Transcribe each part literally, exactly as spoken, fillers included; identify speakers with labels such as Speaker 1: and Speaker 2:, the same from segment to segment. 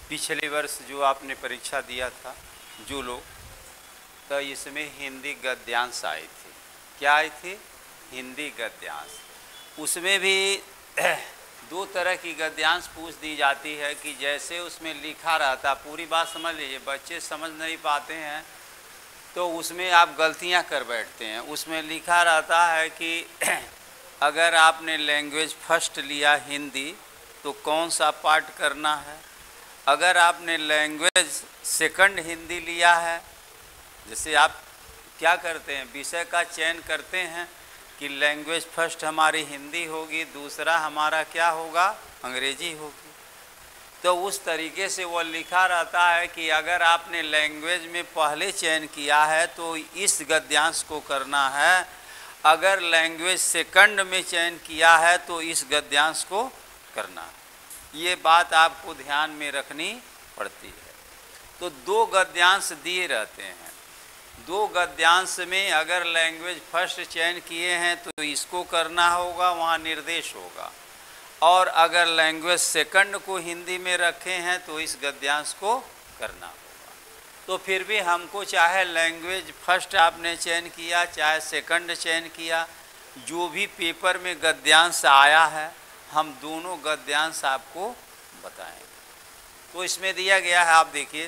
Speaker 1: पिछले वर्ष जो आपने परीक्षा दिया था जो लोग, तो इसमें हिंदी गद्यांश आई थी। क्या आई थी? हिंदी गद्यांश। उसमें भी दो तरह की गद्यांश पूछ दी जाती है कि जैसे उसमें लिखा रहता, पूरी बात समझ लीजिए, बच्चे समझ नहीं पाते हैं तो उसमें आप गलतियां कर बैठते हैं। उसमें लिखा रहता है कि अगर आपने लैंग्वेज फर्स्ट लिया हिंदी तो कौन सा पार्ट करना है, अगर आपने लैंग्वेज सेकंड हिंदी लिया है, जैसे आप क्या करते हैं, विषय का चयन करते हैं कि लैंग्वेज फर्स्ट हमारी हिंदी होगी, दूसरा हमारा क्या होगा, अंग्रेजी होगी। तो उस तरीके से वो लिखा रहता है कि अगर आपने लैंग्वेज में पहले चयन किया है तो इस गद्यांश को करना है, अगर लैंग्वेज सेकंड में चयन किया है तो इस गद्यांश को करना है। ये बात आपको ध्यान में रखनी पड़ती है। तो दो गद्यांश दिए रहते हैं, दो गद्यांश में अगर लैंग्वेज फर्स्ट चयन किए हैं तो इसको करना होगा, वहाँ निर्देश होगा, और अगर लैंग्वेज सेकंड को हिंदी में रखे हैं तो इस गद्यांश को करना होगा। तो फिर भी हमको चाहे लैंग्वेज फर्स्ट आपने चयन किया चाहे सेकंड चयन किया, जो भी पेपर में गद्यांश आया है हम दोनों गद्यांश आपको बताएंगे। तो इसमें दिया गया है, आप देखिए,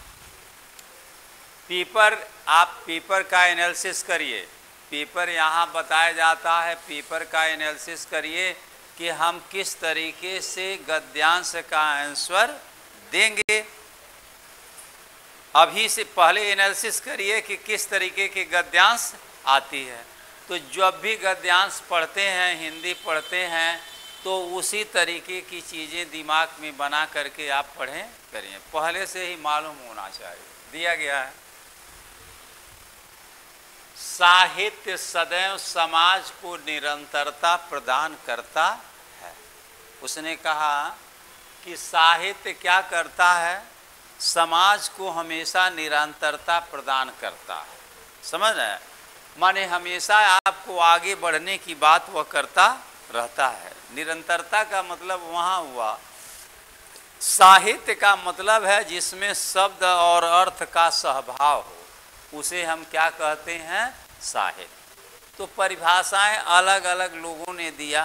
Speaker 1: पेपर, आप पेपर का एनालिसिस करिए। पेपर यहाँ बताया जाता है, पेपर का एनालिसिस करिए कि हम किस तरीके से गद्यांश का आंसर देंगे। अभी से पहले एनालिसिस करिए कि किस तरीके के गद्यांश आती है। तो जब भी गद्यांश पढ़ते हैं, हिंदी पढ़ते हैं, तो उसी तरीके की चीज़ें दिमाग में बना करके आप पढ़ें करिए, पहले से ही मालूम होना चाहिए। दिया गया है, साहित्य सदैव समाज को निरंतरता प्रदान करता है। उसने कहा कि साहित्य क्या करता है, समाज को हमेशा निरंतरता प्रदान करता है। समझ रहे हैं, माने हमेशा आपको आगे बढ़ने की बात वह करता रहता है। निरंतरता का मतलब वहाँ हुआ, साहित्य का मतलब है जिसमें शब्द और अर्थ का सहभाव हो, उसे हम क्या कहते हैं, साहित्य। तो परिभाषाएं अलग अलग लोगों ने दिया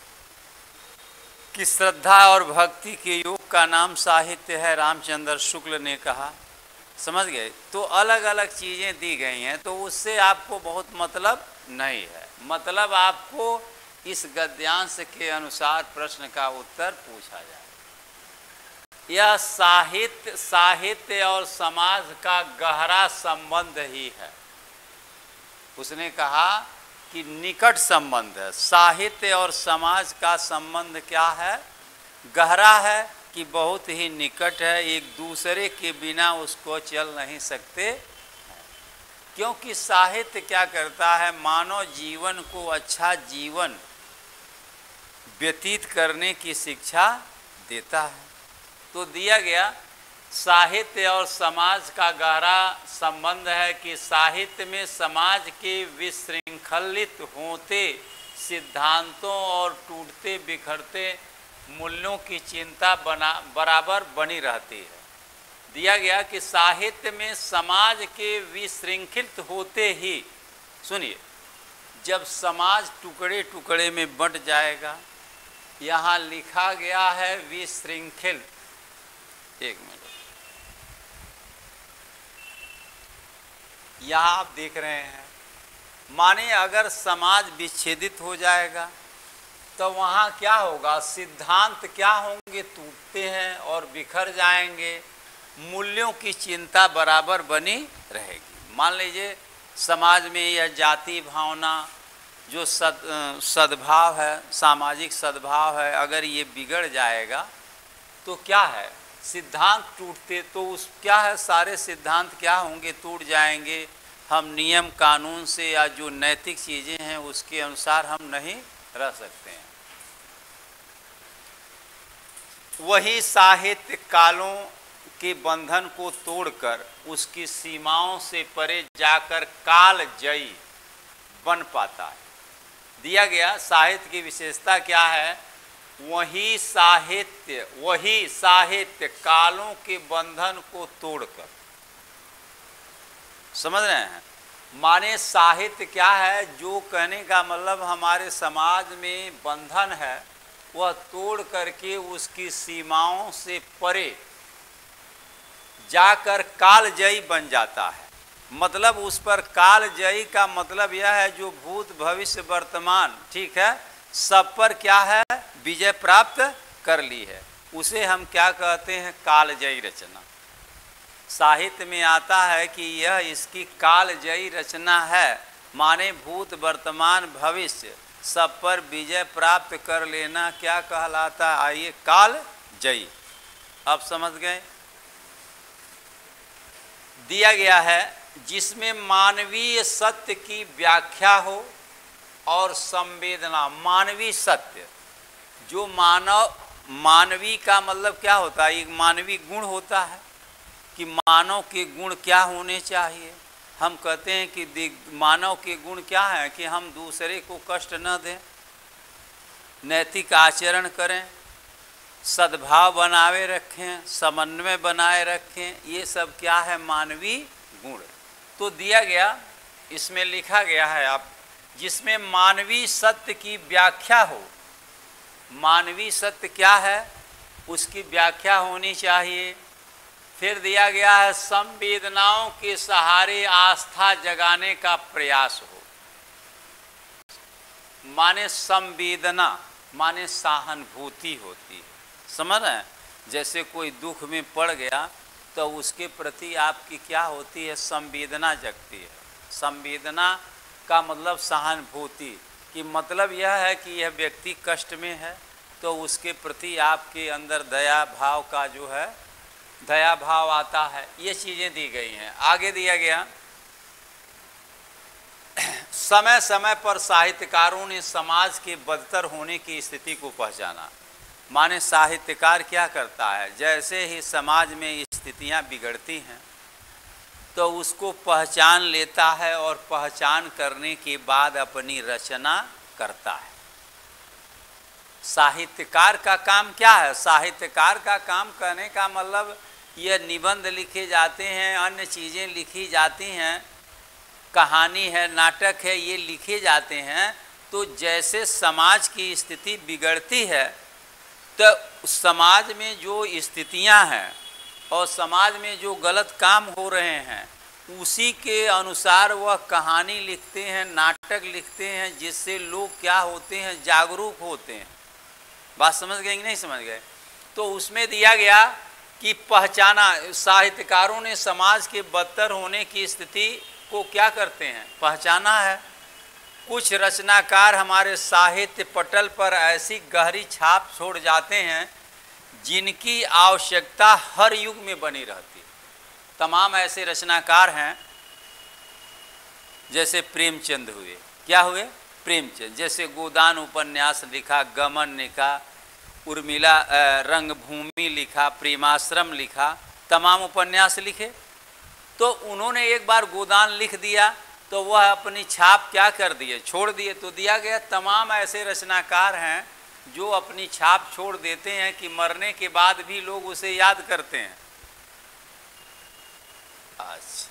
Speaker 1: कि श्रद्धा और भक्ति के योग का नाम साहित्य है, रामचंद्र शुक्ल ने कहा। समझ गए? तो अलग अलग चीज़ें दी गई हैं, तो उससे आपको बहुत मतलब नहीं है। मतलब आपको इस गद्यांश के अनुसार प्रश्न का उत्तर पूछा जाए। यह साहित्य साहित्य और समाज का गहरा संबंध ही है। उसने कहा कि निकट संबंध है, साहित्य और समाज का संबंध क्या है, गहरा है कि बहुत ही निकट है, एक दूसरे के बिना उसको चल नहीं सकते। क्योंकि साहित्य क्या करता है, मानव जीवन को अच्छा जीवन व्यतीत करने की शिक्षा देता है। तो दिया गया, साहित्य और समाज का गहरा संबंध है कि साहित्य में समाज के विशृंखलित होते सिद्धांतों और टूटते बिखरते मूल्यों की चिंता बना बराबर बनी रहती है। दिया गया कि साहित्य में समाज के विशृंखलित होते ही, सुनिए, जब समाज टुकड़े टुकड़े में बंट जाएगा, यहाँ लिखा गया है विशृंखलित, एक मिनट, यहाँ आप देख रहे हैं, माने अगर समाज विच्छेदित हो जाएगा तो वहाँ क्या होगा, सिद्धांत क्या होंगे, टूटते हैं और बिखर जाएंगे, मूल्यों की चिंता बराबर बनी रहेगी। मान लीजिए समाज में यह जाति भावना जो सद सद्भाव है, सामाजिक सद्भाव है, अगर ये बिगड़ जाएगा तो क्या है, सिद्धांत टूटते, तो उस क्या है, सारे सिद्धांत क्या होंगे, टूट जाएंगे। हम नियम कानून से या जो नैतिक चीज़ें हैं उसके अनुसार हम नहीं रह सकते हैं। वही साहित्य कालों के बंधन को तोड़कर उसकी सीमाओं से परे जाकर कालजयी बन पाता है। दिया गया, साहित्य की विशेषता क्या है, वही साहित्य वही साहित्य कालों के बंधन को तोड़कर, समझ रहे हैं, माने साहित्य क्या है, जो कहने का मतलब हमारे समाज में बंधन है वह तोड़ करके उसकी सीमाओं से परे जाकर कालजयी बन जाता है। मतलब उस पर कालजयी का मतलब यह है जो भूत भविष्य वर्तमान, ठीक है, सब पर क्या है, विजय प्राप्त कर ली है, उसे हम क्या कहते हैं, कालजयी रचना। साहित्य में आता है कि यह इसकी कालजयी रचना है, माने भूत वर्तमान भविष्य सब पर विजय प्राप्त कर लेना क्या कहलाता है, आइए, कालजयी। अब समझ गए। दिया गया है जिसमें मानवीय सत्य की व्याख्या हो और संवेदना। मानवीय सत्य, जो मानव, मानवीय का मतलब क्या होता है, एक मानवीय गुण होता है कि मानव के गुण क्या होने चाहिए। हम कहते हैं कि मानव के गुण क्या है कि हम दूसरे को कष्ट न दें, नैतिक आचरण करें, सद्भाव बनाए रखें, समन्वय बनाए रखें, ये सब क्या है, मानवीय गुण। तो दिया गया, इसमें लिखा गया है आप, जिसमें मानवीय सत्य की व्याख्या हो। मानवीय सत्य क्या है, उसकी व्याख्या होनी चाहिए। फिर दिया गया है संवेदनाओं के सहारे आस्था जगाने का प्रयास हो। माने संवेदना माने सहानुभूति होती है, समझ रहे हैं। जैसे कोई दुख में पड़ गया तो उसके प्रति आपकी क्या होती है, संवेदना जगती है। संवेदना का मतलब सहानुभूति, कि मतलब यह है कि यह व्यक्ति कष्ट में है तो उसके प्रति आपके अंदर दया भाव का जो है, दया भाव आता है। ये चीज़ें दी गई हैं। आगे दिया गया, समय समय पर साहित्यकारों ने समाज के बदतर होने की स्थिति को पहचाना। माने साहित्यकार क्या करता है, जैसे ही समाज में स्थितियां बिगड़ती हैं तो उसको पहचान लेता है और पहचान करने के बाद अपनी रचना करता है। साहित्यकार का काम क्या है, साहित्यकार का काम करने का मतलब यह निबंध लिखे जाते हैं, अन्य चीज़ें लिखी जाती हैं, कहानी है, नाटक है, ये लिखे जाते हैं। तो जैसे समाज की स्थिति बिगड़ती है तो समाज में जो स्थितियां हैं और समाज में जो गलत काम हो रहे हैं उसी के अनुसार वह कहानी लिखते हैं, नाटक लिखते हैं, जिससे लोग क्या होते हैं, जागरूक होते हैं। बात समझ गए कि नहीं समझ गए। तो उसमें दिया गया कि पहचाना, साहित्यकारों ने समाज के बदतर होने की स्थिति को क्या करते हैं, पहचाना है। कुछ रचनाकार हमारे साहित्य पटल पर ऐसी गहरी छाप छोड़ जाते हैं जिनकी आवश्यकता हर युग में बनी रहती है। तमाम ऐसे रचनाकार हैं, जैसे प्रेमचंद हुए, क्या हुए, प्रेमचंद। जैसे गोदान उपन्यास लिखा, गमन लिखा, उर्मिला रंगभूमि लिखा, प्रेमाश्रम लिखा, तमाम उपन्यास लिखे। तो उन्होंने एक बार गोदान लिख दिया तो वह अपनी छाप क्या कर दिए, छोड़ दिए। तो दिया गया तमाम ऐसे रचनाकार हैं जो अपनी छाप छोड़ देते हैं कि मरने के बाद भी लोग उसे याद करते हैं। अच्छा,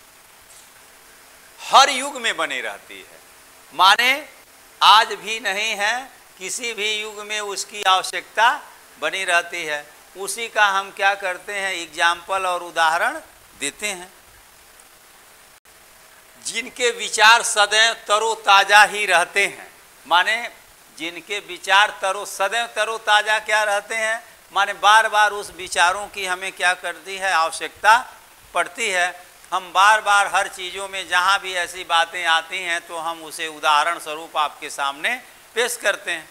Speaker 1: हर युग में बनी रहती है, माने आज भी नहीं है, किसी भी युग में उसकी आवश्यकता बनी रहती है। उसी का हम क्या करते हैं, एग्जाम्पल और उदाहरण देते हैं। जिनके विचार सदैव तरोताजा ही रहते हैं, माने जिनके विचार तरो सदैव तरोताजा क्या रहते हैं, माने बार बार उस विचारों की हमें क्या करती है, आवश्यकता पड़ती है। हम बार बार हर चीज़ों में जहाँ भी ऐसी बातें आती हैं तो हम उसे उदाहरण स्वरूप आपके सामने पेश करते हैं।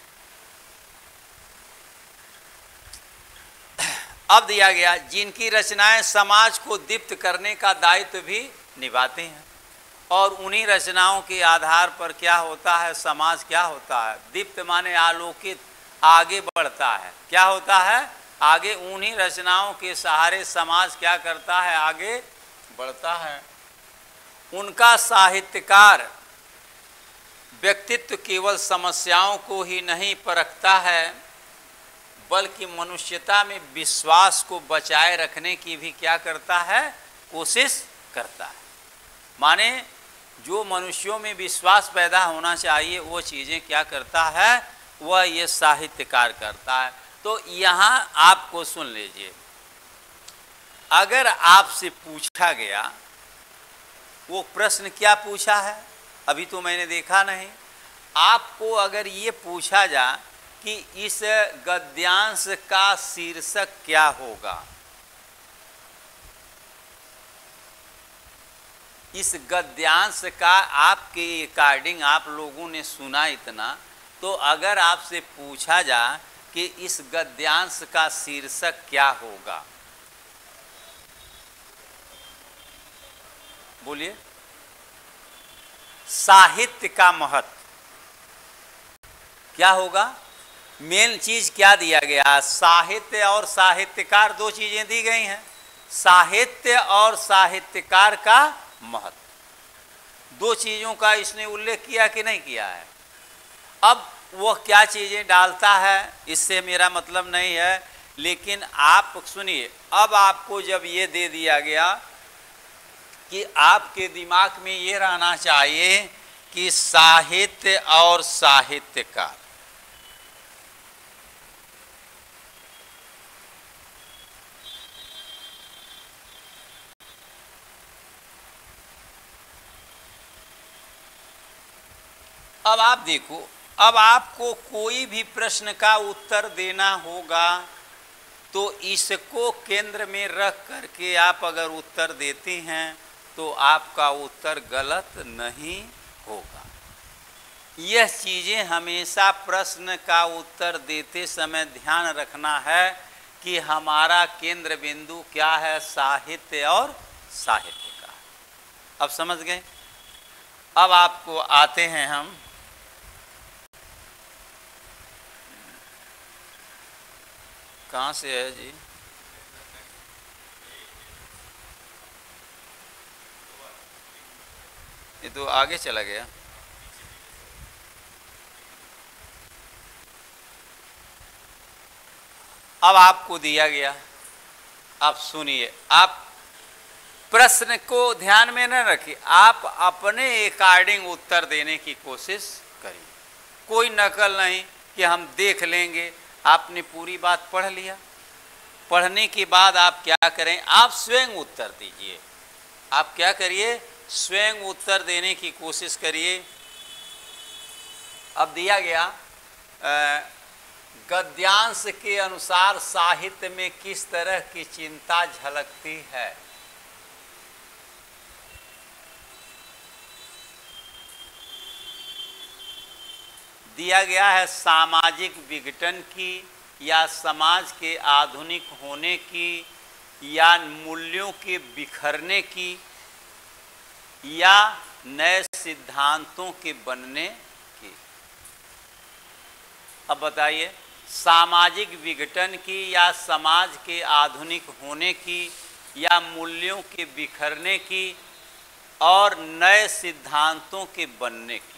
Speaker 1: अब दिया गया, जिनकी रचनाएं समाज को दीप्त करने का दायित्व भी निभाते हैं और उन्हीं रचनाओं के आधार पर क्या होता है, समाज क्या होता है, दीप्त माने आलोकित, आगे बढ़ता है। क्या होता है, आगे उन्हीं रचनाओं के सहारे समाज क्या करता है, आगे बढ़ता है। उनका साहित्यकार व्यक्तित्व केवल समस्याओं को ही नहीं परखता है बल्कि मनुष्यता में विश्वास को बचाए रखने की भी क्या करता है, कोशिश करता है। माने जो मनुष्यों में विश्वास पैदा होना चाहिए वो चीज़ें क्या करता है, वह ये साहित्यकार करता है। तो यहाँ आपको सुन लीजिए, अगर आपसे पूछा गया, वो प्रश्न क्या पूछा है अभी तो मैंने देखा नहीं, आपको अगर ये पूछा जाए कि इस गद्यांश का शीर्षक क्या होगा, इस गद्यांश का आपके अकॉर्डिंग आप लोगों ने सुना इतना, तो अगर आपसे पूछा जाए कि इस गद्यांश का शीर्षक क्या होगा, बोलिए। साहित्य का महत्व क्या होगा, मेन चीज क्या दिया गया, साहित्य और साहित्यकार, दो चीजें दी गई हैं, साहित्य और साहित्यकार का महत्व, दो चीजों का इसने उल्लेख किया कि नहीं किया है। अब वह क्या चीजें डालता है इससे मेरा मतलब नहीं है, लेकिन आप सुनिए, अब आपको जब ये दे दिया गया कि आपके दिमाग में ये रहना चाहिए कि साहित्य और साहित्यकार, अब आप देखो, अब आपको कोई भी प्रश्न का उत्तर देना होगा तो इसको केंद्र में रख करके आप अगर उत्तर देते हैं तो आपका उत्तर गलत नहीं होगा। यह चीज़ें हमेशा प्रश्न का उत्तर देते समय ध्यान रखना है कि हमारा केंद्र बिंदु क्या है, साहित्य और साहित्य का। अब समझ गए। अब आपको आते हैं हम कहाँ से है जी, ये तो आगे चला गया। अब आपको दिया गया, आप सुनिए, आप प्रश्न को ध्यान में न रखिए, आप अपने अकॉर्डिंग उत्तर देने की कोशिश करिए। कोई नकल नहीं कि हम देख लेंगे। आपने पूरी बात पढ़ लिया, पढ़ने के बाद आप क्या करें, आप स्वयं उत्तर दीजिए। आप क्या करिए, स्वयं उत्तर देने की कोशिश करिए। अब दिया गया गद्यांश के अनुसार साहित्य में किस तरह की चिंता झलकती है। दिया गया है सामाजिक विघटन की या समाज के आधुनिक होने की या मूल्यों के बिखरने की या नए सिद्धांतों के बनने की। अब बताइए, सामाजिक विघटन की या समाज के आधुनिक होने की या मूल्यों के बिखरने की और नए सिद्धांतों के बनने की।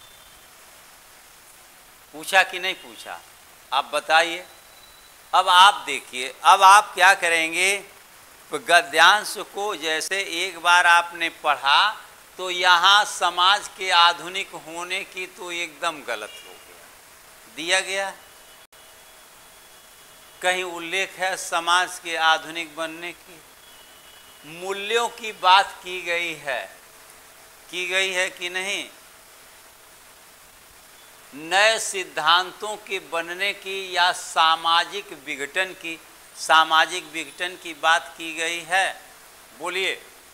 Speaker 1: पूछा कि नहीं पूछा, आप बताइए। अब आप देखिए, अब आप क्या करेंगे, गद्यांश को जैसे एक बार आपने पढ़ा तो यहाँ समाज के आधुनिक होने की तो एकदम गलत हो गया। दिया गया कहीं उल्लेख है समाज के आधुनिक बनने की, मूल्यों की बात की गई है, की गई है कि नहीं, नए सिद्धांतों के बनने की या सामाजिक विघटन की, सामाजिक विघटन की बात की गई है। बोलिए,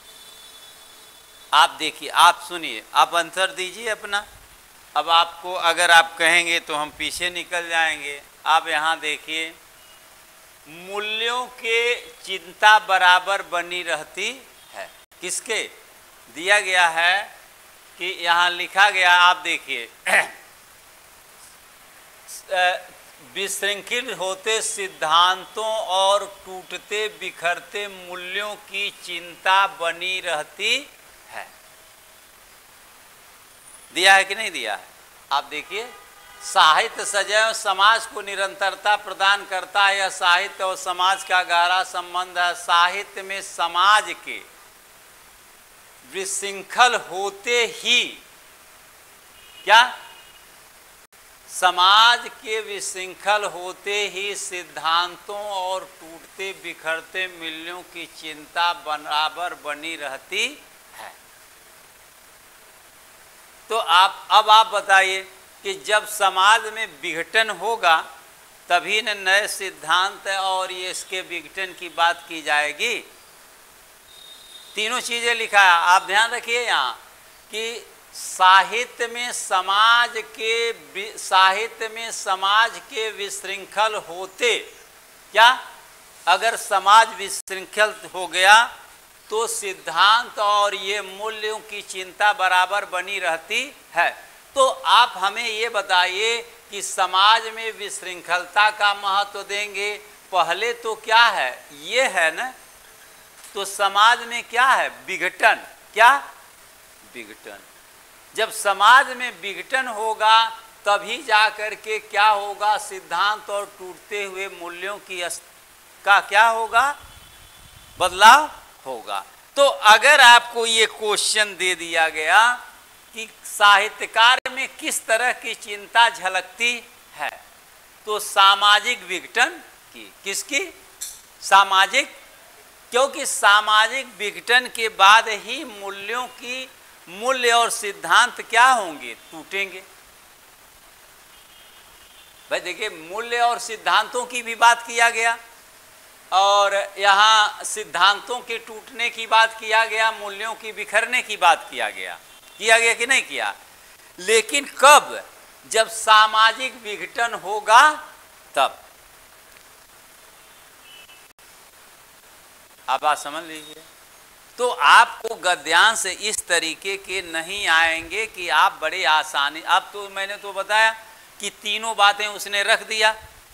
Speaker 1: आप देखिए, आप सुनिए, आप आंसर दीजिए अपना। अब आपको अगर आप कहेंगे तो हम पीछे निकल जाएंगे। आप यहाँ देखिए, मूल्यों के चिंता बराबर बनी रहती है, किसके दिया गया है कि यहाँ लिखा गया, आप देखिए, विशृंखल होते सिद्धांतों और टूटते बिखरते मूल्यों की चिंता बनी रहती है। दिया है कि नहीं दिया है, आप देखिए। साहित्य सदैव समाज को निरंतरता प्रदान करता है। यह साहित्य और समाज का गहरा संबंध है। साहित्य में समाज के विशृंखल होते ही क्या समाज के विशृंखल होते ही सिद्धांतों और टूटते बिखरते मूल्यों की चिंता बराबर बनी रहती है। तो आप अब आप बताइए कि जब समाज में विघटन होगा तभी न नए सिद्धांत और ये इसके विघटन की बात की जाएगी। तीनों चीजें लिखा है, आप ध्यान रखिए यहाँ कि साहित्य में समाज के साहित्य में समाज के विशृंखल होते क्या अगर समाज विशृंखल हो गया तो सिद्धांत और ये मूल्यों की चिंता बराबर बनी रहती है। तो आप हमें ये बताइए कि समाज में विशृंखलता का महत्व देंगे, पहले तो क्या है ये है ना, तो समाज में क्या है विघटन, क्या विघटन। जब समाज में विघटन होगा तभी जा कर के क्या होगा, सिद्धांत और टूटते हुए मूल्यों की का क्या होगा, बदलाव होगा। तो अगर आपको ये क्वेश्चन दे दिया गया कि साहित्यकार में किस तरह की चिंता झलकती है, तो सामाजिक विघटन की, किसकी, सामाजिक, क्योंकि सामाजिक विघटन के बाद ही मूल्यों की मूल्य और सिद्धांत क्या होंगे, टूटेंगे। भाई देखिए मूल्य और सिद्धांतों की भी बात किया गया और यहाँ सिद्धांतों के टूटने की बात किया गया, मूल्यों की बिखरने की बात किया गया, किया गया कि नहीं किया। लेकिन कब, जब सामाजिक विघटन होगा तब। आप बात समझ लीजिए। तो आपको गद्यांश इस तरीके के नहीं आएंगे कि आप बड़े आसानी, अब तो मैंने तो बताया कि तीनों बातें उसने रख दिया।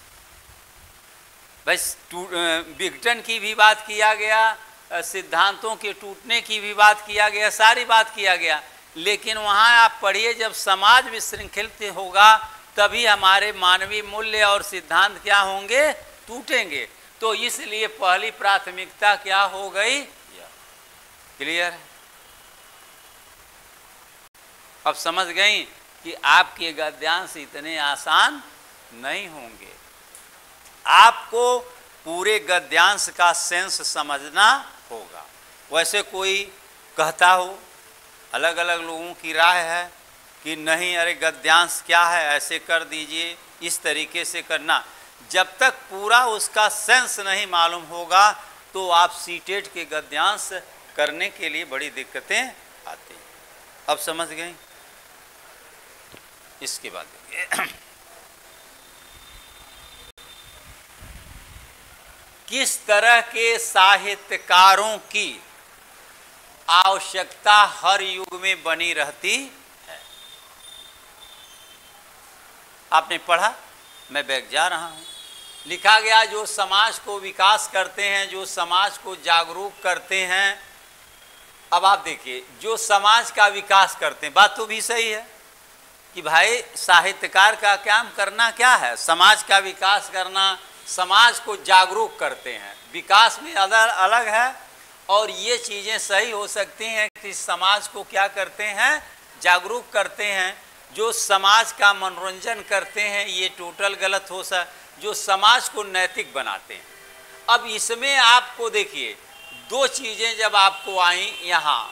Speaker 1: बस विघटन की भी बात किया गया, सिद्धांतों के टूटने की भी बात किया गया, सारी बात किया गया। लेकिन वहाँ आप पढ़िए, जब समाज विशृंखलित होगा तभी हमारे मानवीय मूल्य और सिद्धांत क्या होंगे, टूटेंगे। तो इसलिए पहली प्राथमिकता क्या हो गई, क्लियर है। अब समझ गई कि आपके गद्यांश इतने आसान नहीं होंगे। आपको पूरे गद्यांश का सेंस समझना होगा। वैसे कोई कहता हो, अलग अलग लोगों की राय है कि नहीं अरे गद्यांश क्या है, ऐसे कर दीजिए, इस तरीके से करना। जब तक पूरा उसका सेंस नहीं मालूम होगा तो आप सीटेट के गद्यांश करने के लिए बड़ी दिक्कतें आती हैं। अब समझ गए। इसके बाद किस तरह के साहित्यकारों की आवश्यकता हर युग में बनी रहती है। आपने पढ़ा, मैं बैग जा रहा हूं। लिखा गया जो समाज को विकास करते हैं, जो समाज को जागरूक करते हैं। अब आप देखिए, जो समाज का विकास करते हैं, बात तो भी सही है कि भाई साहित्यकार का काम करना क्या है, समाज का विकास करना, समाज को जागरूक करते हैं। विकास में अलग अलग है और ये चीज़ें सही हो सकती हैं कि समाज को क्या करते हैं, जागरूक करते हैं। जो समाज का मनोरंजन करते हैं ये टोटल गलत हो सकता, जो समाज को नैतिक बनाते हैं। अब इसमें आपको देखिए दो चीज़ें जब आपको आई यहाँ,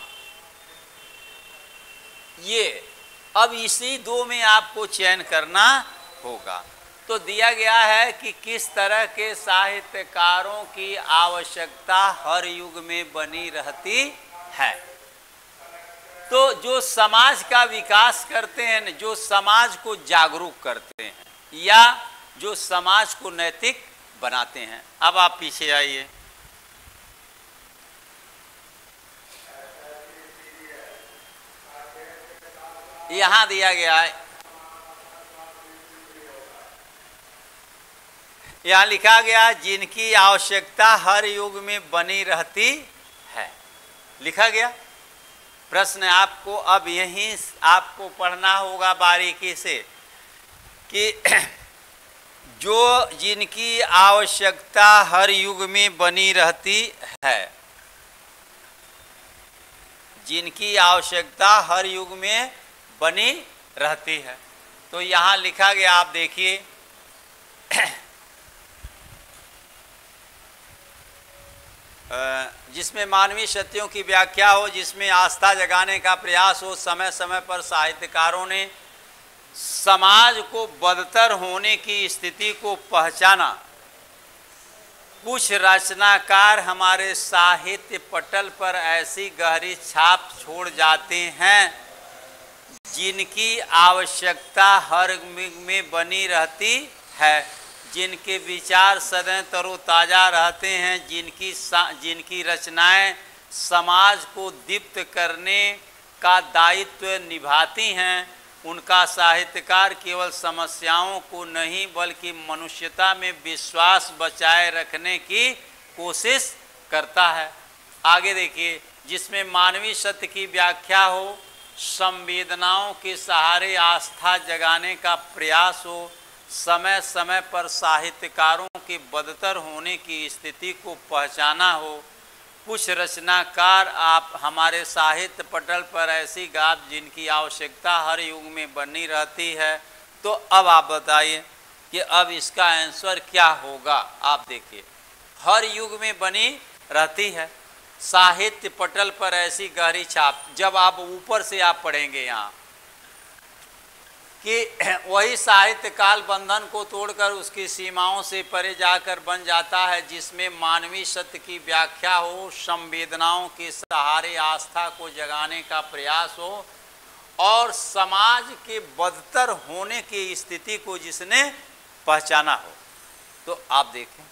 Speaker 1: ये अब इसी दो में आपको चयन करना होगा। तो दिया गया है कि किस तरह के साहित्यकारों की आवश्यकता हर युग में बनी रहती है। तो जो समाज का विकास करते हैं, जो समाज को जागरूक करते हैं या जो समाज को नैतिक बनाते हैं। अब आप पीछे आइए, यहां दिया गया है, यहां लिखा गया जिनकी आवश्यकता हर युग में बनी रहती है, लिखा गया। प्रश्न आपको अब यहीं आपको पढ़ना होगा बारीकी से कि जो जिनकी आवश्यकता हर युग में बनी रहती है, जिनकी आवश्यकता हर युग में बनी रहती है। तो यहाँ लिखा गया, आप देखिए, जिसमें मानवीय सत्यों की व्याख्या हो, जिसमें आस्था जगाने का प्रयास हो। समय समय पर साहित्यकारों ने समाज को बदतर होने की स्थिति को पहचाना। कुछ रचनाकार हमारे साहित्य पटल पर ऐसी गहरी छाप छोड़ जाते हैं जिनकी आवश्यकता हर युग में बनी रहती है, जिनके विचार सदैव तरोताज़ा रहते हैं, जिनकी जिनकी रचनाएं समाज को दीप्त करने का दायित्व निभाती हैं। उनका साहित्यकार केवल समस्याओं को नहीं बल्कि मनुष्यता में विश्वास बचाए रखने की कोशिश करता है। आगे देखिए, जिसमें मानवीय सत्य की व्याख्या हो, संवेदनाओं के सहारे आस्था जगाने का प्रयास हो, समय समय पर साहित्यकारों के बदतर होने की स्थिति को पहचाना हो। कुछ रचनाकार आप हमारे साहित्य पटल पर ऐसी गाथ जिनकी आवश्यकता हर युग में बनी रहती है। तो अब आप बताइए कि अब इसका आंसर क्या होगा। आप देखिए, हर युग में बनी रहती है, साहित्य पटल पर ऐसी गहरी छाप। जब आप ऊपर से आप पढ़ेंगे यहाँ कि वही साहित्य काल बंधन को तोड़कर उसकी सीमाओं से परे जाकर बन जाता है, जिसमें मानवीय सत्य की व्याख्या हो, संवेदनाओं के सहारे आस्था को जगाने का प्रयास हो और समाज के बदतर होने की स्थिति को जिसने पहचाना हो। तो आप देखें,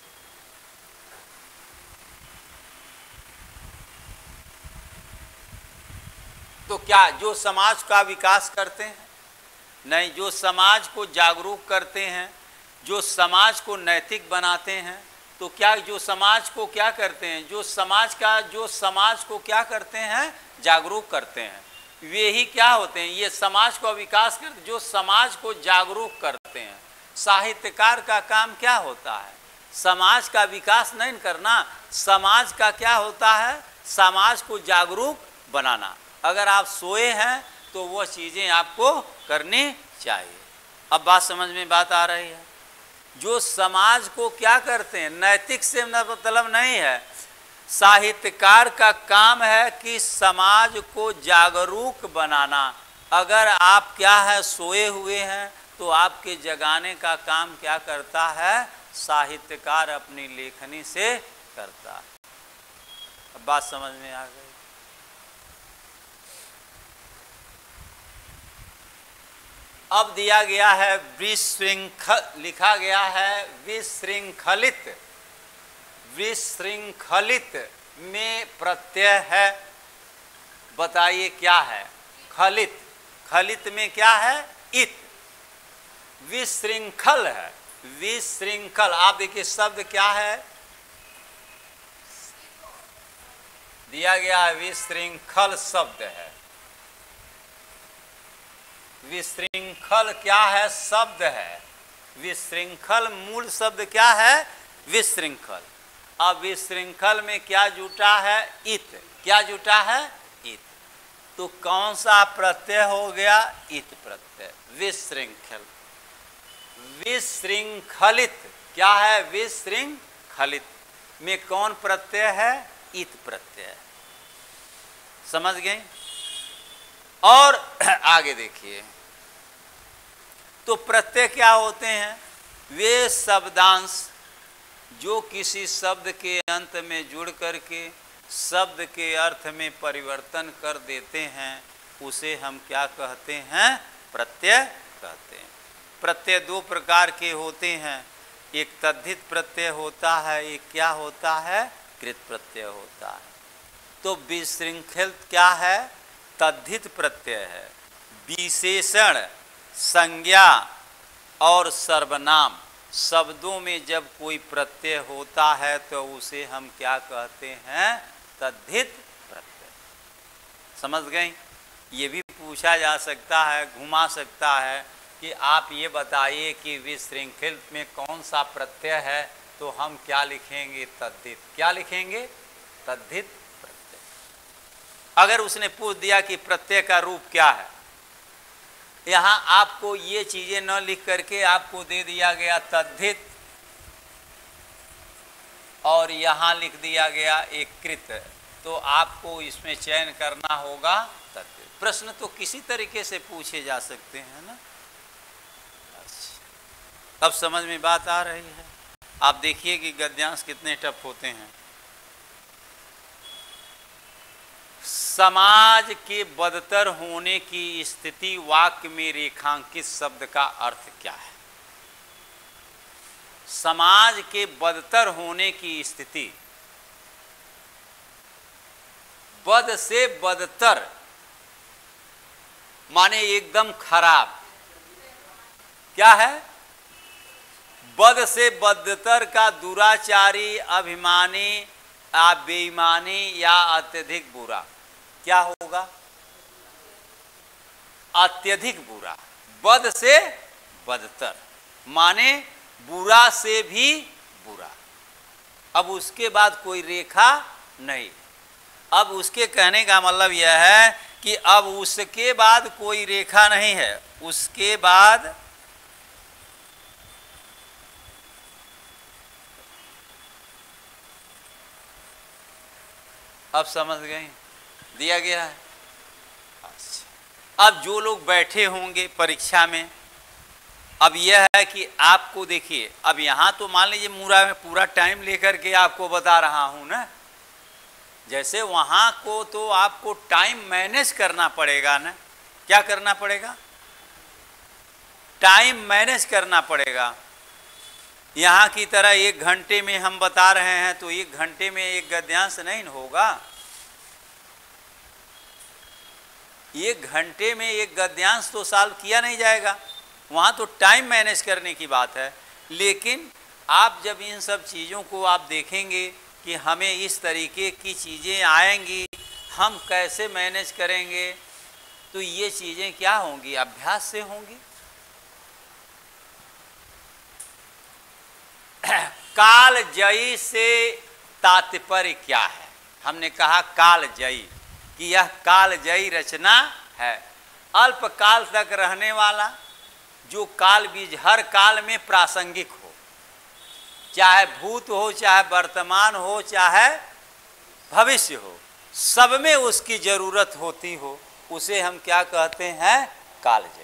Speaker 1: तो क्या जो समाज का विकास करते हैं, नहीं, जो समाज को जागरूक करते हैं, जो समाज को नैतिक बनाते हैं, तो क्या जो समाज को क्या करते हैं, जो समाज का जो समाज को क्या करते हैं, जागरूक करते हैं, वे ही क्या होते हैं, ये समाज को विकास करते, जो समाज को जागरूक करते हैं। साहित्यकार का काम क्या होता है, समाज का विकास नहीं करना, समाज का क्या होता है, समाज को जागरूक बनाना। अगर आप सोए हैं तो वह चीज़ें आपको करनी चाहिए। अब बात समझ में बात आ रही है। जो समाज को क्या करते हैं, नैतिक से मतलब नहीं है, साहित्यकार का काम है कि समाज को जागरूक बनाना। अगर आप क्या है, सोए हुए हैं, तो आपके जगाने का काम क्या करता है, साहित्यकार अपनी लेखनी से करता है। अब बात समझ में आ गई। अब दिया गया है विशृंखल, लिखा गया है विशृंखलित। विशृंखलित में प्रत्यय है, बताइए क्या है, खलित। खलित में क्या है, इत। विशृंखल है, विशृंखल। आप देखिए शब्द क्या है, दिया गया है विशृंखल शब्द है। विशृंखल क्या है, शब्द है। विशृंखल मूल शब्द क्या है, विशृंखल। अब विशृंखल में क्या जुटा है, इत। क्या जुटा है, इत। तो कौन सा प्रत्यय हो गया, इत प्रत्यय। विशृंखल, विशृंखलित क्या है, विशृंखलित में कौन प्रत्यय है, इत प्रत्यय। समझ गए। और आगे देखिए, तो प्रत्यय क्या होते हैं, वे शब्दांश जो किसी शब्द के अंत में जुड़ करके शब्द के अर्थ में परिवर्तन कर देते हैं, उसे हम क्या कहते हैं, प्रत्यय कहते हैं। प्रत्यय दो प्रकार के होते हैं, एक तद्धित प्रत्यय होता है, एक क्या होता है, कृत प्रत्यय होता है। तो विशृंखल क्या है, तद्धित प्रत्यय है। विशेषण, संज्ञा और सर्वनाम शब्दों में जब कोई प्रत्यय होता है तो उसे हम क्या कहते हैं, तद्धित प्रत्यय। समझ गए। ये भी पूछा जा सकता है, घुमा सकता है कि आप ये बताइए कि विशृंखलित में कौन सा प्रत्यय है, तो हम क्या लिखेंगे? तद्धित। क्या लिखेंगे? तद्धित प्रत्यय। अगर उसने पूछ दिया कि प्रत्यय का रूप क्या है, यहां आपको ये चीजें न लिख करके आपको दे दिया गया तद्धित, और यहां लिख दिया गया एक कृत, तो आपको इसमें चयन करना होगा तद्धित। प्रश्न तो किसी तरीके से पूछे जा सकते हैं ना। अब समझ में बात आ रही है। आप देखिए कि गद्यांश कितने टफ होते हैं। समाज के बदतर होने की स्थिति वाक्य में रेखांकित शब्द का अर्थ क्या है? समाज के बदतर होने की स्थिति, बद से बदतर माने एकदम खराब। क्या है? बद से बदतर का दुराचारी, अभिमानी, या बेईमानी या अत्यधिक बुरा। क्या होगा? अत्यधिक बुरा। बद से बदतर माने बुरा से भी बुरा। अब उसके बाद कोई रेखा नहीं। अब उसके कहने का मतलब यह है कि अब उसके बाद कोई रेखा नहीं है। उसके बाद अब समझ गए, दिया गया है। अब जो लोग बैठे होंगे परीक्षा में, अब यह है कि आपको देखिए, अब यहाँ तो मान लीजिए पूरा में पूरा टाइम लेकर के आपको बता रहा हूँ ना, जैसे वहाँ को तो आपको टाइम मैनेज करना पड़ेगा ना। क्या करना पड़ेगा? टाइम मैनेज करना पड़ेगा। यहाँ की तरह एक घंटे में हम बता रहे हैं तो एक घंटे में एक गद्यांश नहीं होगा। एक घंटे में एक गद्यांश तो सॉल्व किया नहीं जाएगा। वहाँ तो टाइम मैनेज करने की बात है। लेकिन आप जब इन सब चीज़ों को आप देखेंगे कि हमें इस तरीके की चीज़ें आएंगी, हम कैसे मैनेज करेंगे, तो ये चीज़ें क्या होंगी? अभ्यास से होंगी। कालजयी से तात्पर्य क्या है? हमने कहा कालजयी कि यह कालजयी रचना है। अल्प काल तक रहने वाला, जो काल बीज हर काल में प्रासंगिक हो, चाहे भूत हो, चाहे वर्तमान हो, चाहे भविष्य हो, सब में उसकी जरूरत होती हो, उसे हम क्या कहते हैं? कालजयी।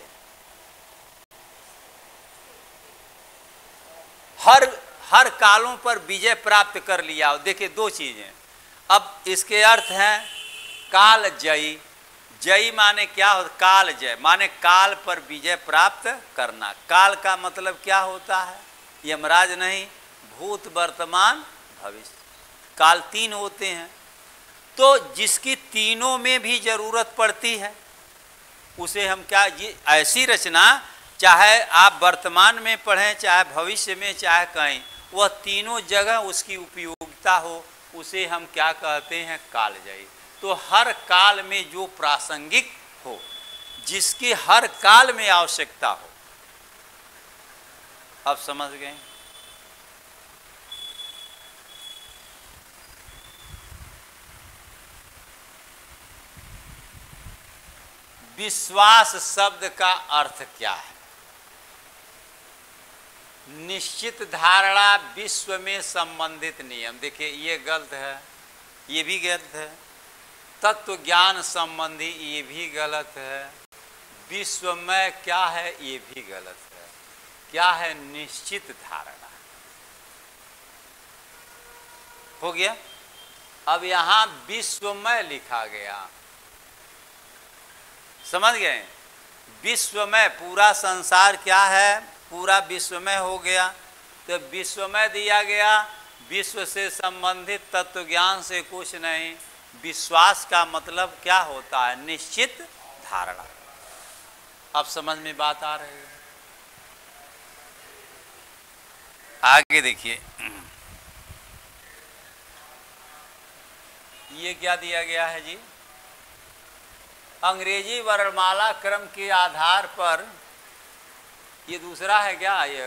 Speaker 1: हर हर कालों पर विजय प्राप्त कर लिया हो। देखिए दो चीजें। अब इसके अर्थ हैं कालजयी। जयी माने क्या हो? काल जय माने काल पर विजय प्राप्त करना। काल का मतलब क्या होता है? यमराज नहीं, भूत, वर्तमान, भविष्य। काल तीन होते हैं, तो जिसकी तीनों में भी जरूरत पड़ती है उसे हम क्या, ये ऐसी रचना, चाहे आप वर्तमान में पढ़ें, चाहे भविष्य में, चाहे कहीं, वह तीनों जगह उसकी उपयोगिता हो, उसे हम क्या कहते हैं? कालजयी। तो हर काल में जो प्रासंगिक हो, जिसकी हर काल में आवश्यकता हो। अब समझ गए? विश्वास शब्द का अर्थ क्या है? निश्चित धारणा, विश्व में संबंधित नियम। देखिए ये गलत है, ये भी गलत है। तत्व ज्ञान संबंधी, ये भी गलत है। विश्व में क्या है? ये भी गलत है। क्या है? निश्चित धारणा। हो गया। अब यहां विश्वमय लिखा गया, समझ गए? विश्वमय, पूरा संसार क्या है? पूरा विश्वमय हो गया। तो विश्वमय दिया गया, विश्व से संबंधित तत्व ज्ञान से कुछ नहीं। विश्वास का मतलब क्या होता है? निश्चित धारणा। अब समझ में बात आ रही है? आगे देखिए, ये क्या दिया गया है जी? अंग्रेजी वर्णमाला क्रम के आधार पर ये दूसरा है क्या? ये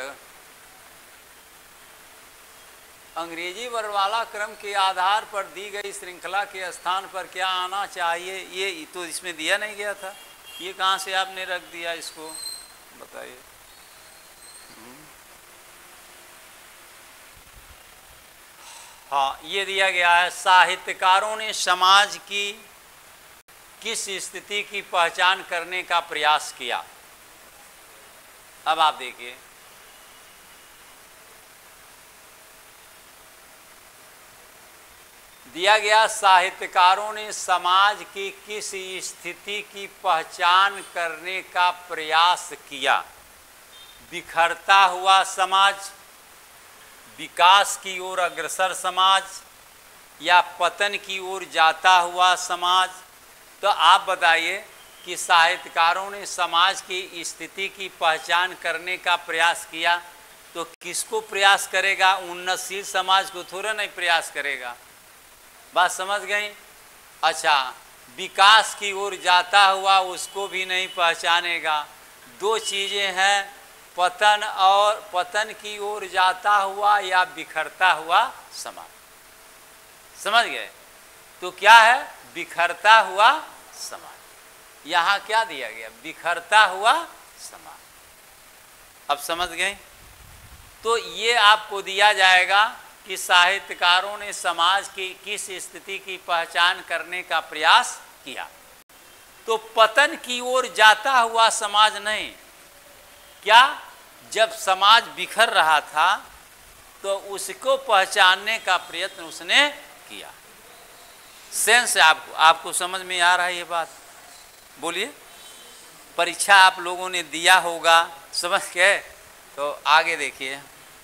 Speaker 1: अंग्रेजी वर्णमाला क्रम के आधार पर दी गई श्रृंखला के स्थान पर क्या आना चाहिए, ये तो इसमें दिया नहीं गया था। ये कहाँ से आपने रख दिया इसको, बताइए। हाँ, ये दिया गया है, साहित्यकारों ने समाज की किस स्थिति की पहचान करने का प्रयास किया। अब आप देखिए, दिया गया साहित्यकारों ने समाज की किस स्थिति की पहचान करने का प्रयास किया। बिखरता हुआ समाज, विकास की ओर अग्रसर समाज, या पतन की ओर जाता हुआ समाज। तो आप बताइए कि साहित्यकारों ने समाज की स्थिति की पहचान करने का प्रयास किया, तो किसको प्रयास करेगा? उन्नतशील समाज को थोड़ा नहीं प्रयास करेगा। बात समझ गई? अच्छा, विकास की ओर जाता हुआ उसको भी नहीं पहचानेगा। दो चीज़ें हैं, पतन और पतन की ओर जाता हुआ या बिखरता हुआ समाज। समझ गए? तो क्या है? बिखरता हुआ समाज। यहाँ क्या दिया गया? बिखरता हुआ समाज। अब समझ गए? तो ये आपको दिया जाएगा कि साहित्यकारों ने समाज की किस स्थिति की पहचान करने का प्रयास किया। तो पतन की ओर जाता हुआ समाज नहीं, क्या? जब समाज बिखर रहा था तो उसको पहचानने का प्रयत्न उसने किया। सेंस आपको आपको समझ में आ रहा है ये बात? बोलिए। परीक्षा आप लोगों ने दिया होगा, समझ के? तो आगे देखिए,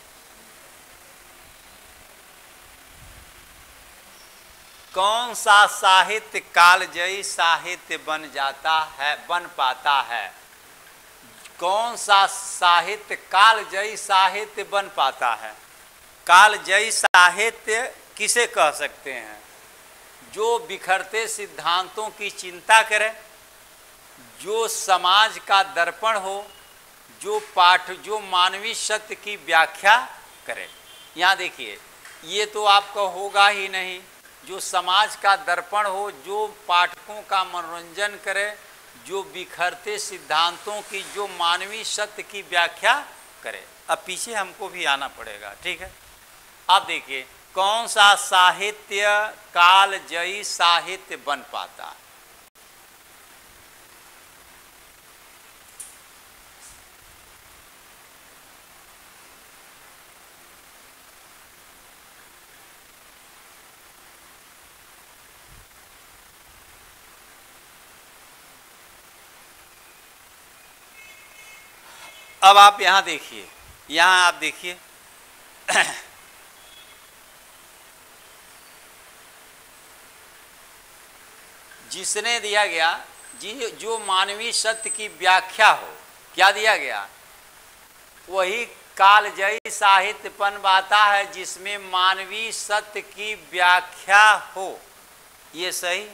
Speaker 1: कौन सा साहित्य कालजयी साहित्य बन जाता है, बन पाता है? कौन सा साहित्य कालजयी साहित्य बन पाता है? कालजयी साहित्य किसे कह सकते हैं? जो बिखरते सिद्धांतों की चिंता करे, जो समाज का दर्पण हो, जो पाठ जो मानवीय सत्य की व्याख्या करे। यहाँ देखिए, ये तो आपका होगा ही नहीं। जो समाज का दर्पण हो, जो पाठकों का मनोरंजन करे, जो बिखरते सिद्धांतों की, जो मानवीय सत्य की व्याख्या करे। अब पीछे हमको भी आना पड़ेगा, ठीक है? अब देखिए, कौन सा साहित्य कालजयी साहित्य बन पाता है? अब आप यहाँ देखिए, यहाँ आप देखिए जिसने दिया गया जी, जो मानवीय सत्य की व्याख्या हो, क्या दिया गया? वही कालजयी साहित्य बन पाता है जिसमें मानवीय सत्य की व्याख्या हो। ये सही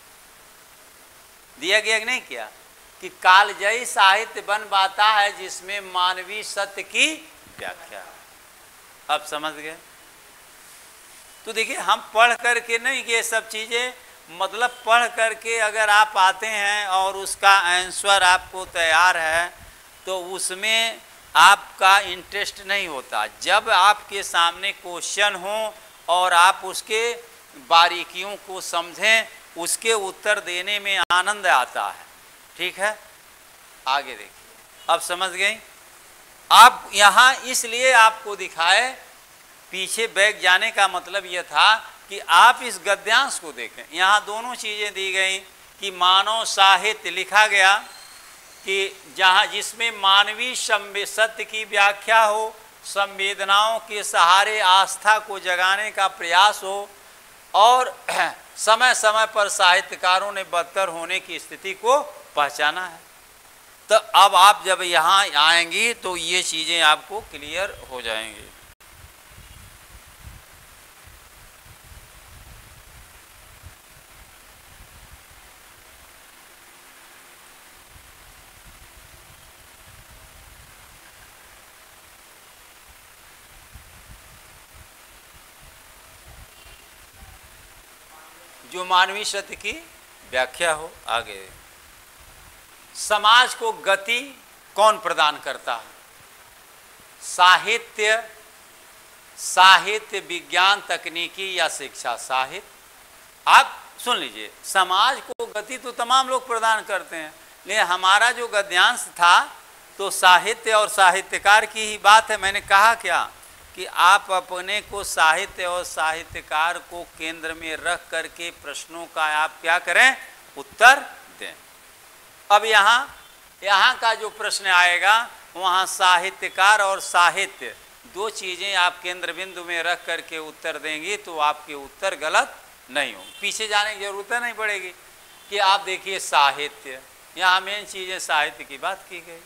Speaker 1: दिया गया कि नहीं किया? कि कालजयी साहित्य बन पाता है जिसमें मानवीय सत्य की व्याख्या। अब समझ गए? तो देखिए, हम पढ़ करके नहीं ये सब चीज़ें, मतलब पढ़ करके अगर आप आते हैं और उसका आंसर आपको तैयार है तो उसमें आपका इंटरेस्ट नहीं होता। जब आपके सामने क्वेश्चन हो और आप उसके बारीकियों को समझें, उसके उत्तर देने में आनंद आता है। ठीक है? आगे देखिए, अब समझ गई? आप यहाँ इसलिए आपको दिखाए, पीछे बैग जाने का मतलब यह था कि आप इस गद्यांश को देखें। यहाँ दोनों चीज़ें दी गई कि मानव साहित्य लिखा गया कि जहाँ जिसमें मानवीय सत्य की व्याख्या हो, संवेदनाओं के सहारे आस्था को जगाने का प्रयास हो, और समय समय पर साहित्यकारों ने बदतर होने की स्थिति को पहचाना है। तो अब आप जब यहाँ आएंगी तो ये चीज़ें आपको क्लियर हो जाएंगी। जो मानवीय सत्य की व्याख्या हो। आगे, समाज को गति कौन प्रदान करता है? साहित्य, साहित्य, विज्ञान, तकनीकी या शिक्षा? साहित्य। आप सुन लीजिए, समाज को गति तो तमाम लोग प्रदान करते हैं, लेकिन हमारा जो गद्यांश था तो साहित्य और साहित्यकार की ही बात है। मैंने कहा क्या कि आप अपने को साहित्य और साहित्यकार को केंद्र में रख करके प्रश्नों का आप क्या करें? उत्तर दें। अब यहाँ यहाँ का जो प्रश्न आएगा वहाँ साहित्यकार और साहित्य दो चीज़ें आप केंद्र बिंदु में रख करके उत्तर देंगी तो आपके उत्तर गलत नहीं हो। पीछे जाने की जरूरत नहीं पड़ेगी कि आप देखिए साहित्य, यहाँ मेन चीज़ें साहित्य की बात की गई।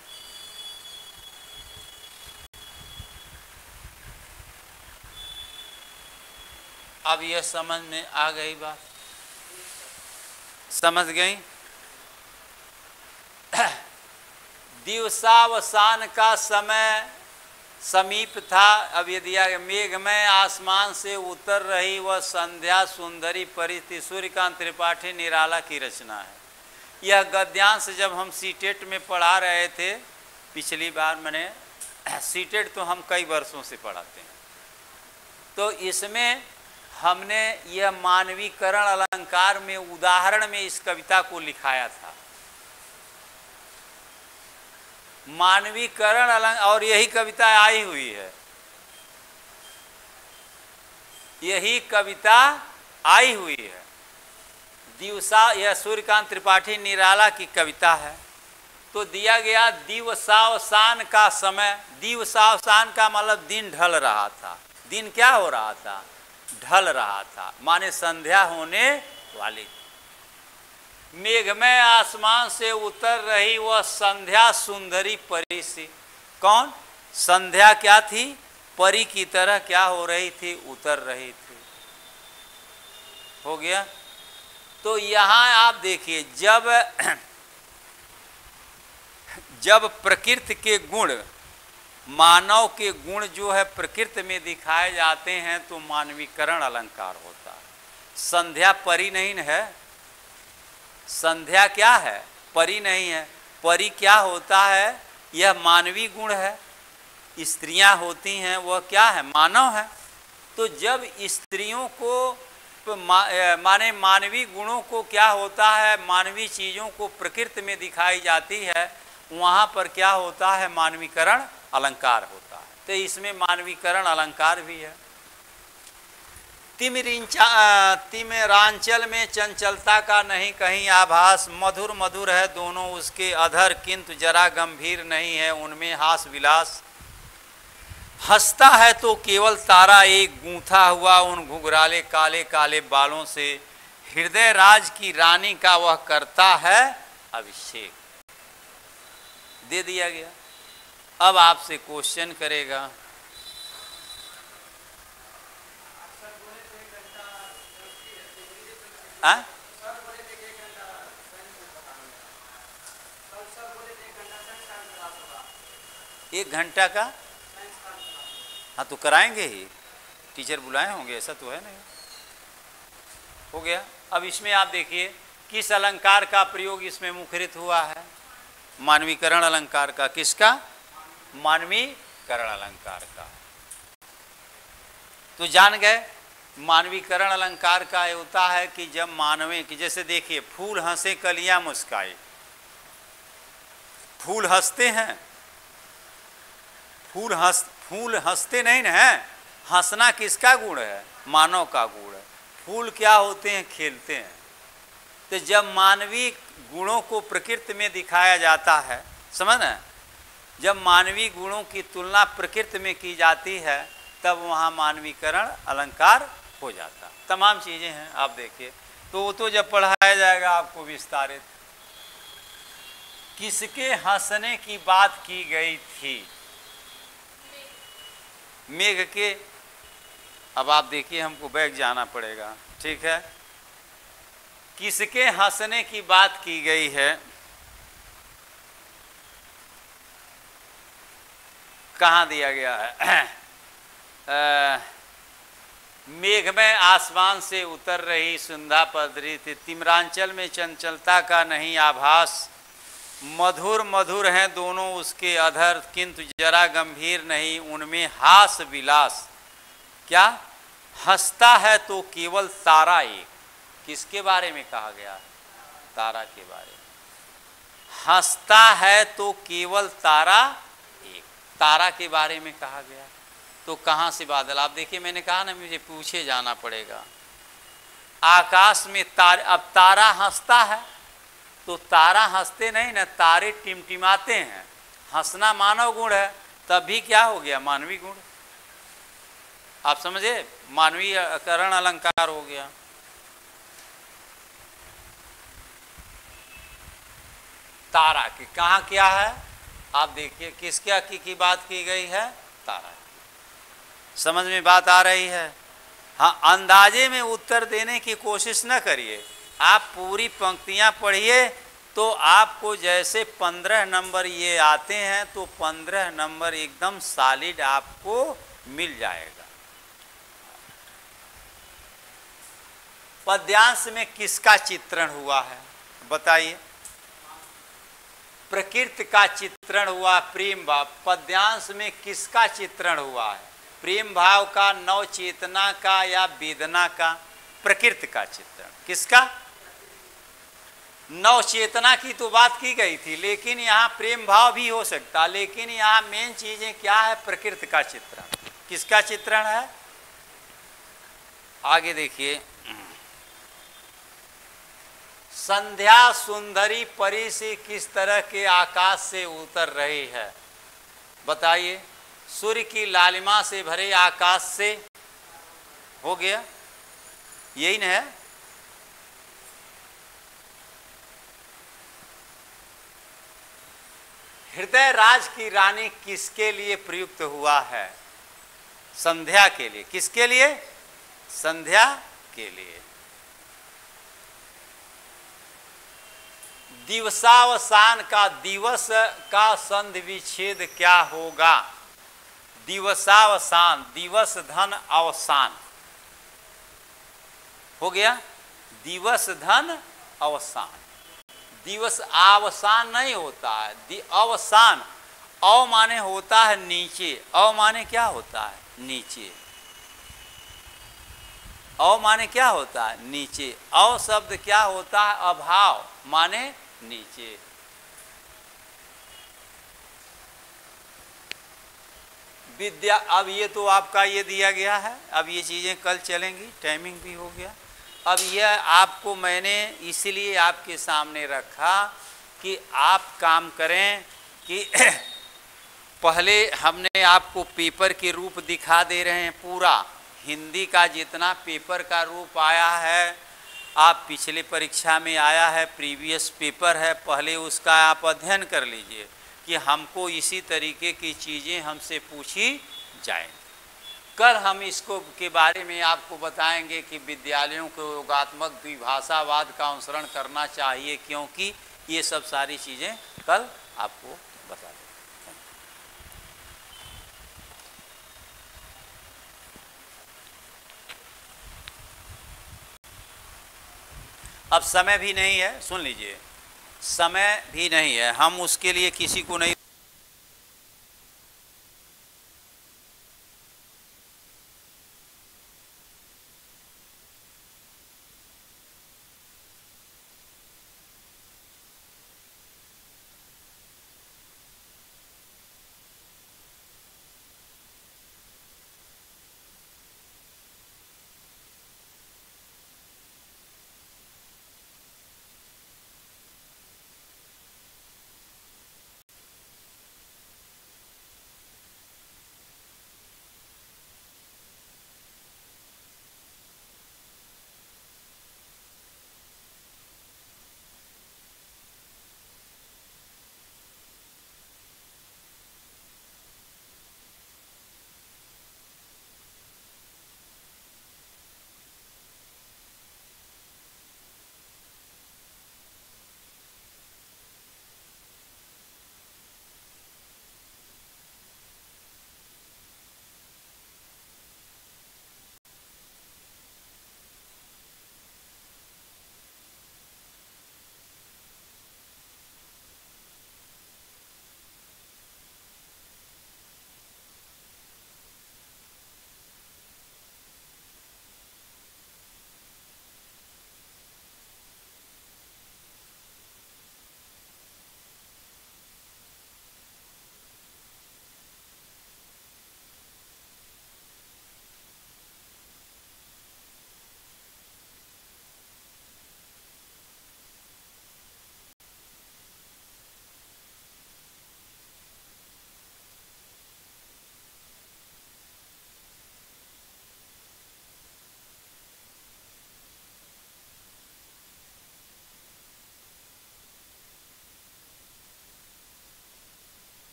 Speaker 1: अब यह समझ में आ गई बात? समझ गई? दिवसावसान का समय समीप था। अब ये दिया गया, मेघमय आसमान से उतर रही वह संध्या सुंदरी परिति, सूर्यकांत त्रिपाठी निराला की रचना है। यह गद्यांश जब हम सीटेट में पढ़ा रहे थे पिछली बार, मैंने सीटेट तो हम कई वर्षों से पढ़ाते हैं, तो इसमें हमने यह मानवीकरण अलंकार में उदाहरण में इस कविता को लिखाया था। मानवीकरण अलंकार, और यही कविता आई हुई है, यही कविता आई हुई है। दिवसा, यह सूर्यकांत त्रिपाठी निराला की कविता है। तो दिया गया दिवसावसान का समय। दिवसावसान का मतलब दिन ढल रहा था। दिन क्या हो रहा था? ढल रहा था, माने संध्या होने वाली। मेघमय आसमान से उतर रही वह संध्या सुंदरी परी सी। कौन? संध्या क्या थी? परी की तरह क्या हो रही थी? उतर रही थी। हो गया? तो यहाँ आप देखिए, जब जब प्रकृति के गुण, मानव के गुण जो है प्रकृति में दिखाए जाते हैं तो मानवीकरण अलंकार होता है। संध्या परी नहीं है। संध्या क्या है? परी नहीं है। परी क्या होता है? यह मानवीय गुण है। स्त्रियां होती हैं वह क्या है? मानव है। तो जब स्त्रियों को मा, माने मानवीय गुणों को क्या होता है, मानवीय चीज़ों को प्रकृति में दिखाई जाती है, वहाँ पर क्या होता है? मानवीकरण अलंकार होता है। तो इसमें मानवीकरण अलंकार भी है। तिमिरिंचा तिमिरांचल में चंचलता का नहीं कहीं आभास, मधुर मधुर है दोनों उसके अधर, किंतु जरा गंभीर नहीं है उनमें हास विलास। हंसता है तो केवल तारा एक, गूंथा हुआ उन घुघराले काले काले बालों से, हृदय राज की रानी का वह करता है अभिषेक। दे दिया गया। अब आपसे क्वेश्चन करेगा, आ? एक घंटा का? हाँ तो कराएंगे ही, टीचर बुलाए होंगे, ऐसा तो है नहीं। हो गया। अब इसमें आप देखिए किस अलंकार का प्रयोग इसमें मुखरित हुआ है? मानवीकरण अलंकार का। किसका? मानवीकरण अलंकार का। तो जान गए मानवीकरण अलंकार का ये होता है कि जब मानवे की, जैसे देखिए फूल हंसे कलियां मुस्काए, फूल हंसते हैं, फूल हंस फूल हंसते नहीं ना है। हंसना किसका गुण है? मानव का गुण है। फूल क्या होते हैं? खेलते हैं। तो जब मानवीय गुणों को प्रकृति में दिखाया जाता है, समझ ना, जब मानवीय गुणों की तुलना प्रकृति में की जाती है तब वहाँ मानवीकरण अलंकार हो जाता। तमाम चीज़ें हैं, आप देखिए। तो वो तो जब पढ़ाया जाएगा आपको विस्तारित। किसके हंसने की बात की गई थी? मेघ के। अब आप देखिए, हमको बैग जाना पड़ेगा, ठीक है। किसके हंसने की बात की गई है? कहाँ दिया गया है? आ, मेघ में आसमान से उतर रही सुंधा पदरी थी, तिमरांचल में चंचलता का नहीं आभास, मधुर मधुर हैं दोनों उसके अधर किंतु जरा गंभीर नहीं उनमें हास विलास। क्या हंसता है तो केवल तारा एक, किसके बारे में कहा गया? तारा के बारे में। हंसता है तो केवल तारा एक, तारा के बारे में कहा गया। तो कहाँ से बादल? आप देखिए, मैंने कहा ना मुझे पूछे जाना पड़ेगा। आकाश में तारे, अब तारा हंसता है तो तारा हंसते नहीं ना, तारे टिमटिमाते हैं। हंसना मानव गुण है, तभी क्या हो गया? मानवीय गुण। आप समझे? मानवीय करण अलंकार हो गया। तारा की कहाँ क्या है? आप देखिए किस क्या की, की बात की गई है? तारा। समझ में बात आ रही है? हाँ, अंदाजे में उत्तर देने की कोशिश न करिए। आप पूरी पंक्तियां पढ़िए तो आपको जैसे पंद्रह नंबर ये आते हैं तो पंद्रह नंबर एकदम सॉलिड आपको मिल जाएगा। पद्यांश में किसका चित्रण हुआ है बताइए? प्रकृति का चित्रण हुआ, प्रेम भाव। पद्यांश में किसका चित्रण हुआ है? प्रेम भाव का, नव चेतना का या वेदना का? प्रकृति का चित्रण। किसका? नव चेतना की तो बात की गई थी, लेकिन यहाँ प्रेम भाव भी हो सकता। लेकिन यहाँ मेन चीजें क्या है? प्रकृति का चित्रण। किसका चित्रण है? आगे देखिए, संध्या सुंदरी परी से किस तरह के आकाश से उतर रही है बताइए? सूर्य की लालिमा से भरे आकाश से। हो गया, यही न है? हृदय राज की रानी किसके लिए प्रयुक्त हुआ है? संध्या के लिए। किसके लिए? संध्या के लिए। दिवसावसान का, दिवस का संधि विच्छेद क्या होगा? दिवसावसान, दिवस धन अवसान। हो गया? दिवस धन अवसान। दिवस अवसान नहीं होता है, अवसान। अव माने होता है नीचे, अव माने क्या होता है? नीचे। अव माने क्या होता है? नीचे। अव शब्द क्या होता है? अभाव माने नीचे। विद्या, अब ये तो आपका ये दिया गया है, अब ये चीजें कल चलेंगी, टाइमिंग भी हो गया। अब यह आपको मैंने इसलिए आपके सामने रखा कि आप काम करें कि पहले हमने आपको पेपर के रूप दिखा दे रहे हैं। पूरा हिंदी का जितना पेपर का रूप आया है, आप पिछले परीक्षा में आया है, प्रीवियस पेपर है, पहले उसका आप अध्ययन कर लीजिए कि हमको इसी तरीके की चीज़ें हमसे पूछी जाएं। कल हम इसको के बारे में आपको बताएंगे कि विद्यालयों को योगात्मक द्विभाषावाद का अनुसरण करना चाहिए, क्योंकि ये सब सारी चीज़ें कल आपको बता दें। अब समय भी नहीं है, सुन लीजिए, समय भी नहीं है, हम उसके लिए किसी को नहीं